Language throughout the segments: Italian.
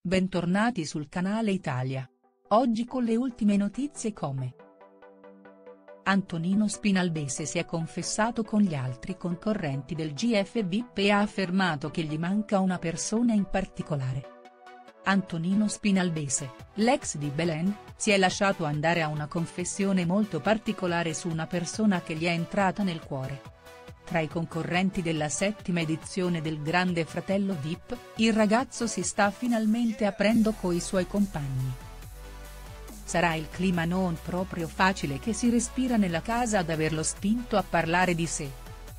Bentornati sul canale Italia. Oggi con le ultime notizie come Antonino Spinalbese si è confessato con gli altri concorrenti del GF VIP e ha affermato che gli manca una persona in particolare. Antonino Spinalbese, l'ex di Belen, si è lasciato andare a una confessione molto particolare su una persona che gli è entrata nel cuore. Tra i concorrenti della 7ª edizione del Grande Fratello VIP, il ragazzo si sta finalmente aprendo coi suoi compagni. Sarà il clima non proprio facile che si respira nella casa ad averlo spinto a parlare di sé.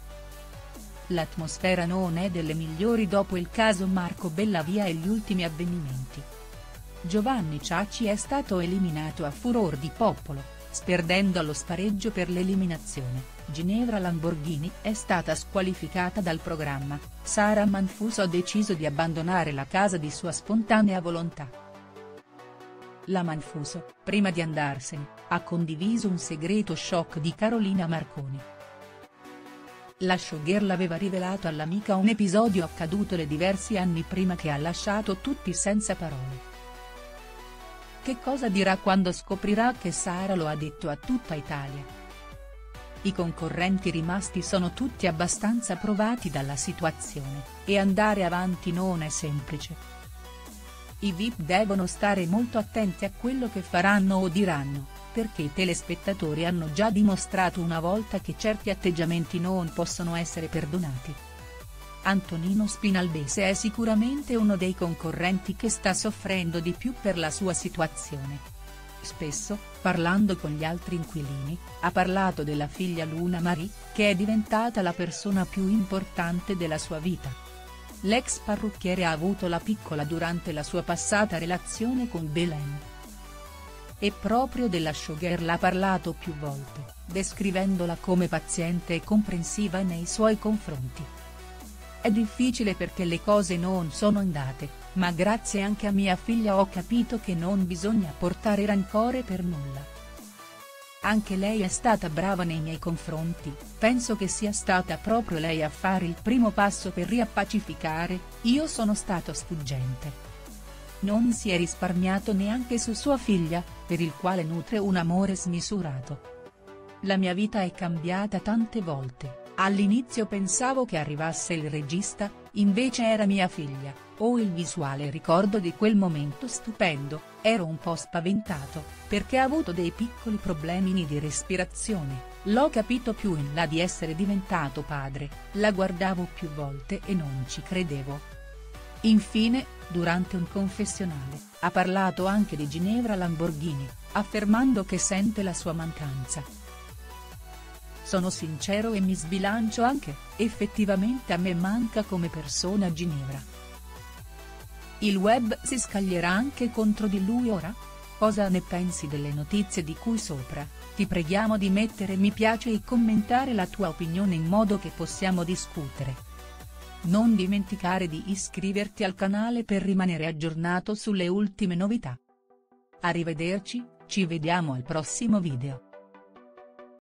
L'atmosfera non è delle migliori dopo il caso Marco Bellavia e gli ultimi avvenimenti. Giovanni Ciacci è stato eliminato a furor di popolo, perdendo allo spareggio per l'eliminazione. Ginevra Lamborghini è stata squalificata dal programma, Sara Manfuso ha deciso di abbandonare la casa di sua spontanea volontà. La Manfuso, prima di andarsene, ha condiviso un segreto shock di Carolina Marconi. La showgirl aveva rivelato all'amica un episodio accadutole diversi anni prima che ha lasciato tutti senza parole. Che cosa dirà quando scoprirà che Sara lo ha detto a tutta Italia? I concorrenti rimasti sono tutti abbastanza provati dalla situazione, e andare avanti non è semplice. I VIP devono stare molto attenti a quello che faranno o diranno, perché i telespettatori hanno già dimostrato una volta che certi atteggiamenti non possono essere perdonati. Antonino Spinalbese è sicuramente uno dei concorrenti che sta soffrendo di più per la sua situazione. Spesso, parlando con gli altri inquilini, ha parlato della figlia Luna Marie, che è diventata la persona più importante della sua vita. L'ex parrucchiere ha avuto la piccola durante la sua passata relazione con Belen. E proprio della showgirl ha parlato più volte, descrivendola come paziente e comprensiva nei suoi confronti. È difficile perché le cose non sono andate, ma grazie anche a mia figlia ho capito che non bisogna portare rancore per nulla. Anche lei è stata brava nei miei confronti, penso che sia stata proprio lei a fare il primo passo per riappacificare, io sono stato sfuggente. Non si è risparmiato neanche su sua figlia, per il quale nutre un amore smisurato. La mia vita è cambiata tante volte. All'inizio pensavo che arrivasse il regista, invece era mia figlia, ho il visuale ricordo di quel momento stupendo, ero un po' spaventato, perché ha avuto dei piccoli problemini di respirazione, l'ho capito più in là di essere diventato padre, la guardavo più volte e non ci credevo. Infine, durante un confessionale, ha parlato anche di Ginevra Lamborghini, affermando che sente la sua mancanza. Sono sincero e mi sbilancio anche, effettivamente a me manca come persona Ginevra. Il web si scaglierà anche contro di lui ora? Cosa ne pensi delle notizie di cui sopra? Ti preghiamo di mettere mi piace e commentare la tua opinione in modo che possiamo discutere. Non dimenticare di iscriverti al canale per rimanere aggiornato sulle ultime novità. Arrivederci, ci vediamo al prossimo video.